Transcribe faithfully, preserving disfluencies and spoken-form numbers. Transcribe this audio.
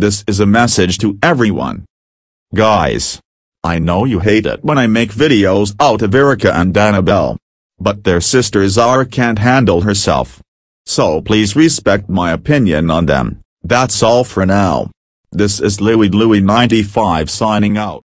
This is a message to everyone. Guys. I know you hate it when I make videos out of Erica and Annabelle. But their sister Zara can't handle herself. So please respect my opinion on them. That's all for now. This is Louie Louie ninety-five signing out.